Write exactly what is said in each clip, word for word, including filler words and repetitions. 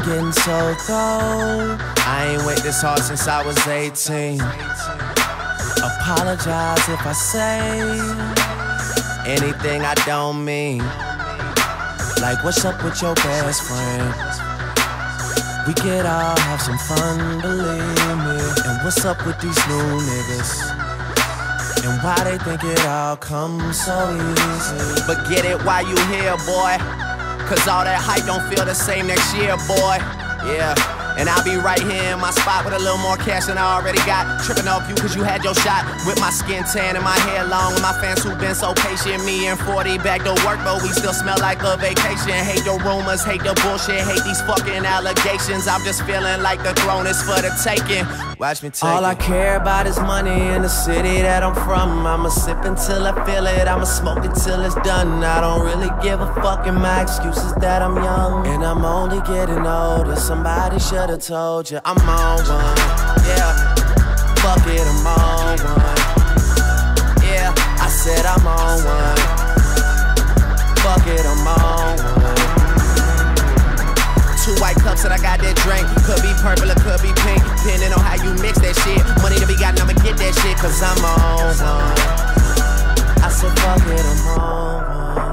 getting so cold. I ain't wait this hard since I was eighteen. Apologize if I say anything I don't mean. Like, what's up with your best friend? We could all have some fun, believe me. And what's up with these new niggas? And why they think it all comes so easy? But get it while you here, boy, cause all that hype don't feel the same next year, boy. Yeah. And I'll be right here in my spot with a little more cash than I already got. Tripping off you cause you had your shot. With my skin tan and my hair long. And my fans who've been so patient. Me and forty back to work, but we still smell like a vacation. Hate the rumors, hate the bullshit, hate these fucking allegations. I'm just feeling like the throne is for the taking. Watch me take All it. I care about is money in the city that I'm from. I'ma sip until I feel it, I'ma smoke it till it's done. I don't really give a fuck, and my excuse is that I'm young. And I'm only getting older, somebody should've told you I'm on one. Yeah, fuck it, I'm on one. Yeah, I said I'm on one. Fuck it, I'm on one. Two white cups and I got that drink. Could be purple or could be pink, depending on how you mix that shit. Money to be got, I'ma get that shit, cause I'm on one. I said fuck it, I'm on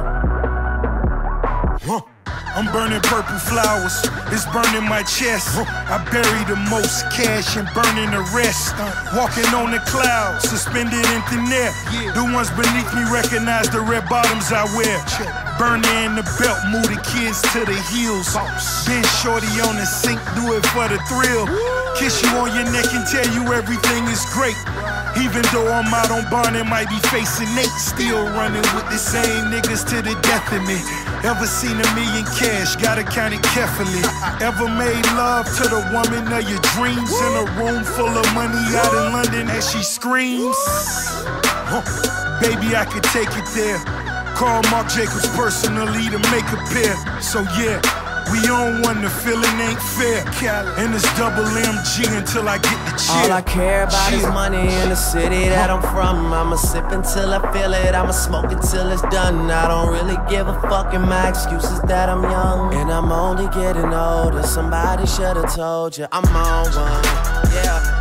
one. Huh. I'm burning purple flowers, it's burning my chest. I bury the most cash and burning the rest. Walking on the clouds, suspended in thin air. The ones beneath me recognize the red bottoms I wear. Burning in the belt, move the kids to the heels. Been shorty on the sink, do it for the thrill. Kiss you on your neck and tell you everything is great. Even though I'm out on bond and might be facing Nate, still running with the same niggas to the death of me. Ever seen a million cash, gotta count it carefully. Ever made love to the woman of your dreams in a room full of money out in London as she screams? Huh. Baby, I could take it there. Call Marc Jacobs personally to make a pair. So yeah, we on one, the feeling ain't fair. And it's double M G until I get the cheer. All I care about is money in the city that I'm from. I'ma sip until I feel it, I'ma smoke it till it's done. I don't really give a fuck, and my excuse is that I'm young. And I'm only getting older, somebody should've told you I'm on one. Yeah.